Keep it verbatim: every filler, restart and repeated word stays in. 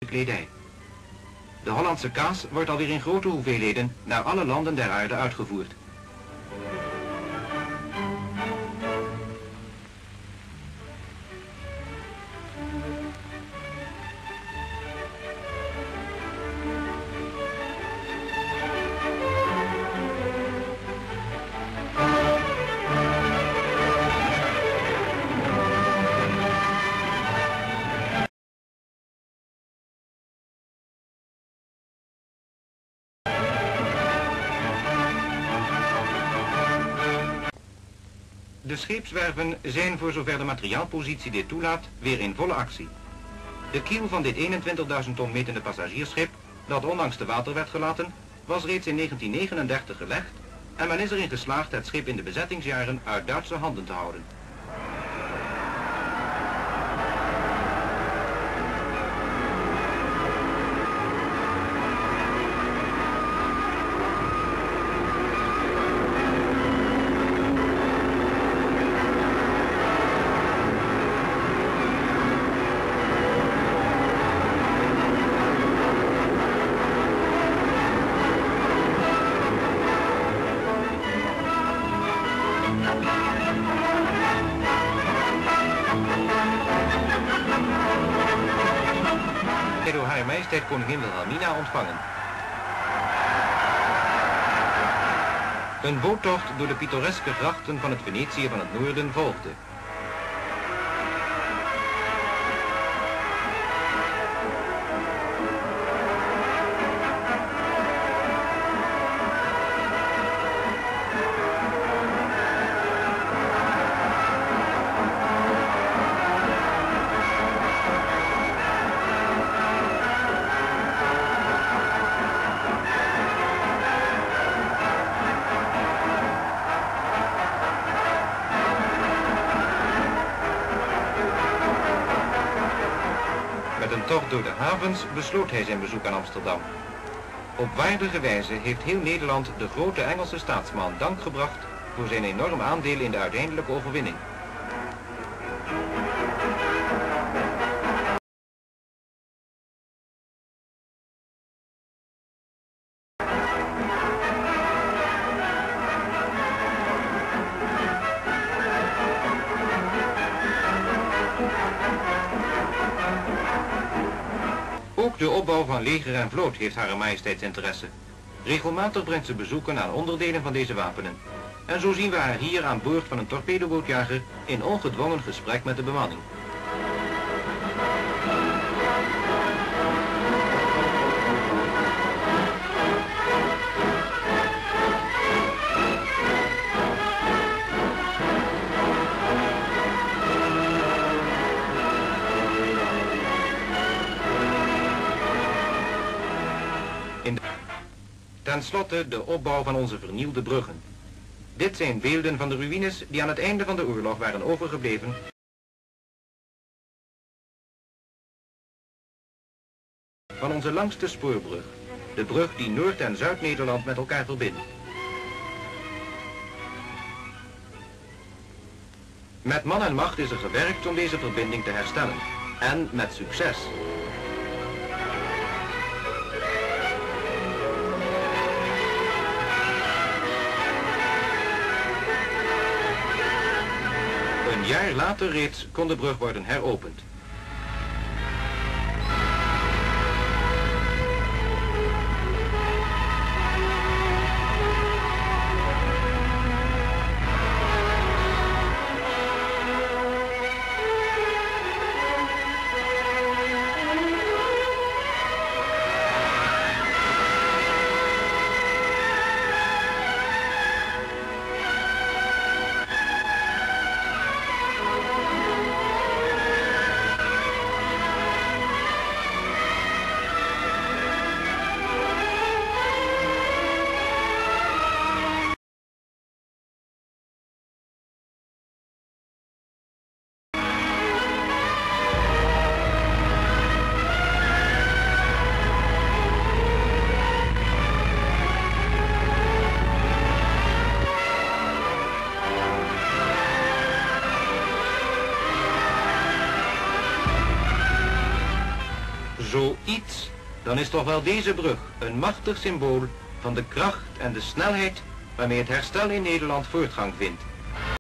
kledij. De Hollandse kaas wordt alweer in grote hoeveelheden naar alle landen der aarde uitgevoerd. De scheepswerven zijn, voor zover de materiaalpositie dit toelaat, weer in volle actie. De kiel van dit eenentwintigduizend ton metende passagiersschip, dat onlangs te water werd gelaten, was reeds in negentien negenendertig gelegd en men is erin geslaagd het schip in de bezettingsjaren uit Duitse handen te houden. Door Hare Majesteit Koningin Wilhelmina ontvangen. Een boottocht door de pittoreske grachten van het Venetië van het noorden volgde. Met een tocht door de havens besloot hij zijn bezoek aan Amsterdam. Op waardige wijze heeft heel Nederland de grote Engelse staatsman dank gebracht voor zijn enorm aandeel in de uiteindelijke overwinning. Ook de opbouw van leger en vloot heeft Hare Majesteits interesse. Regelmatig brengt ze bezoeken aan onderdelen van deze wapenen. En zo zien we haar hier aan boord van een torpedobootjager in ongedwongen gesprek met de bemanning. Ten slotte de opbouw van onze vernieuwde bruggen. Dit zijn beelden van de ruïnes die aan het einde van de oorlog waren overgebleven van onze langste spoorbrug, de brug die Noord- en Zuid-Nederland met elkaar verbindt. Met man en macht is er gewerkt om deze verbinding te herstellen. En met succes. Een jaar later reeds kon de brug worden heropend. iets, dan is toch wel deze brug een machtig symbool van de kracht en de snelheid waarmee het herstel in Nederland voortgang vindt.